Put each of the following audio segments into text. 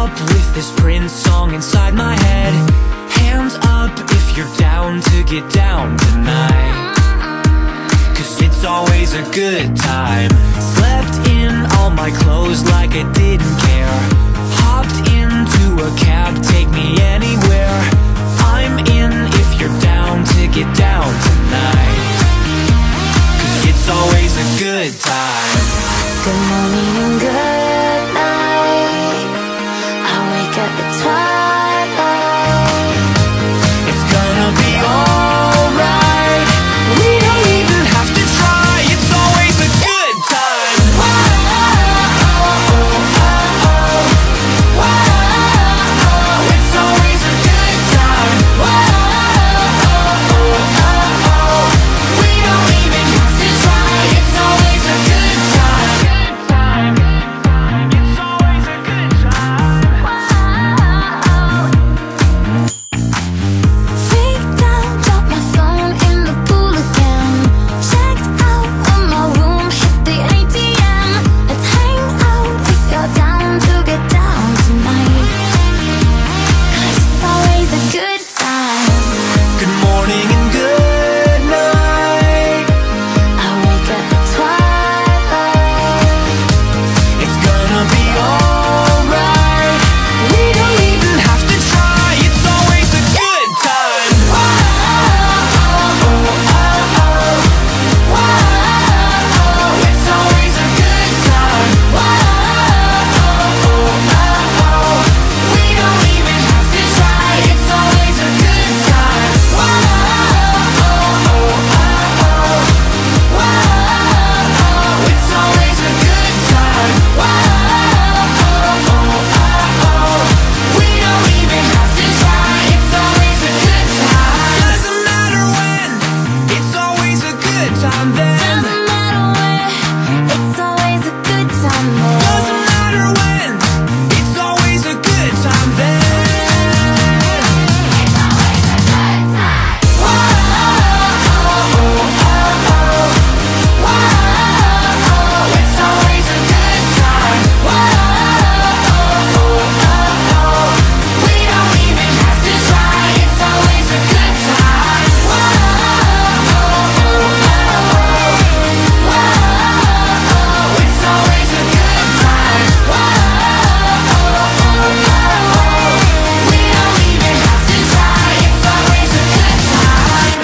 up with this Prince song inside my head. Hands up if you're down to get down tonight, 'cause it's always a good time. Slept in all my clothes like I didn't care. Hopped into a cab, take me anywhere. I'm in if you're down to get down tonight, 'cause it's always a good time. Good morning and good night. I wake up at twilight. It's gonna be alright. We don't even have to try. It's always a good time. It's always a good time. We don't even have to try. It's always a good time. It's always a good time. Freaked out, dropped my phone in the pool again. Checked out of my room, hit the ATM. Let's hang out if you're down to get down tonight, 'cause it's always a good time. Good morning and good night. I wake up at twilight. It's gonna be alright. We don't even have to try. It's always a good time. It's always a good time. We don't even have to try. It's always a good time. It's always a good time. We don't even have to try. It's always a good time. Doesn't matter when. It's always a good time then. Doesn't matter where, it's always a good time there. Doesn't matter when. It's always a good time then. It's always a good time. It's always a good time. We don't even have to try. It's always a good time. It's always a good time. We don't even have to try. It's always a good time.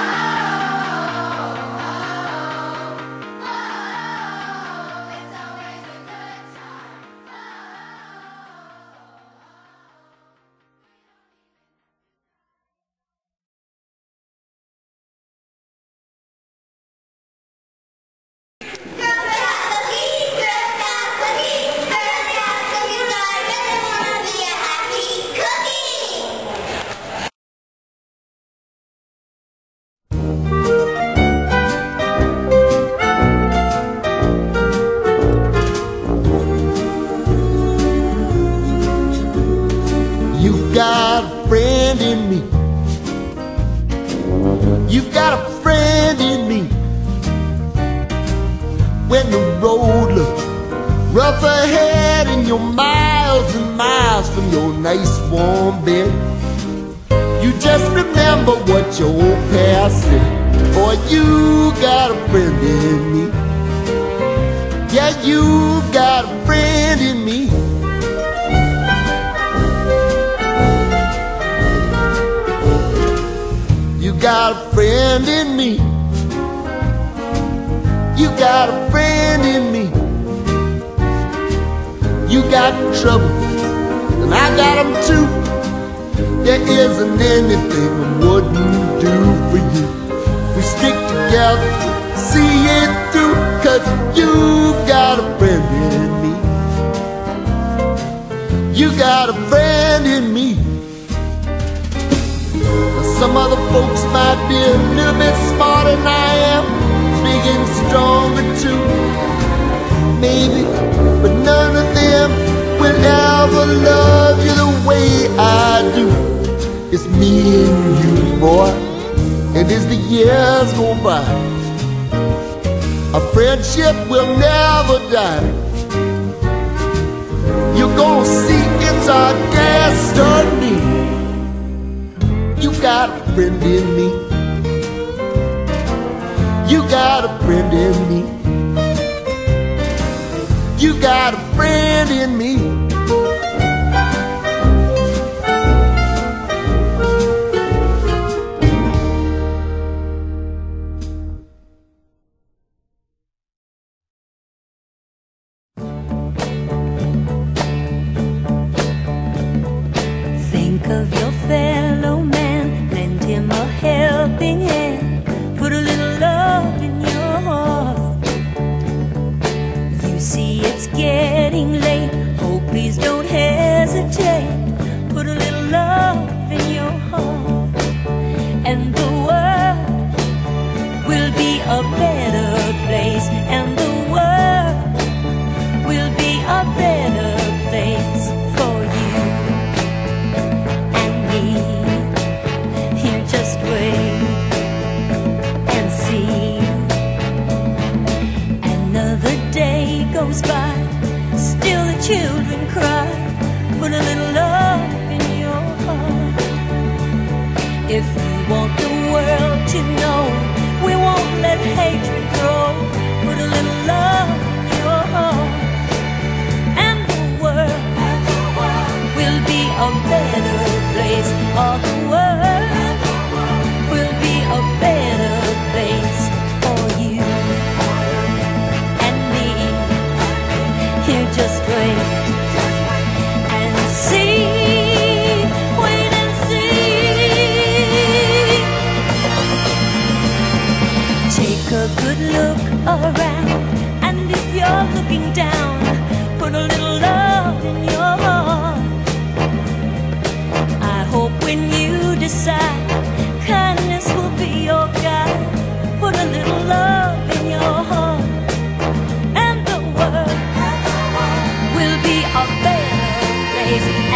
You got a friend in me. You got a friend in me. When the road looks rough ahead and you're miles and miles from your nice warm bed, you just remember what your old past said. Boy, you got a friend in me. Yeah, you got a friend in me. You got a friend in me. You got a friend in me. You got trouble, and I got them too. There isn't anything I wouldn't do for you. We stick together, see it through, 'cause you got a friend in me. You got a friend in me. Some other folks might be a little bit smarter than I am, big and stronger too, maybe, but none of them will ever love you the way I do. It's me and you, boy, and as the years go by, our friendship will never die. You're gonna see it's got a friend in me. You got a friend in me. You got a friend in me. Think of your fellow man, lend him a helping hand, put a little love in your heart. You see it's getting late, oh please don't hesitate, put a little love in your heart, and the world will be a better place, and the world will be a better place for you and me. Here, just wait and see. Another day goes by, still the children cry, put a little love in your heart. If you want the world to know, we won't let hatred grow, put a little love in your heart, and the world will be a better place. All the world will be a better place for you and me. Here, just wait and see. Wait and see. Take a good look around, and if you're looking down, put a little love in your heart. I hope when you decide, kindness will be your guide, put a little love in your heart, and the world will be a better place.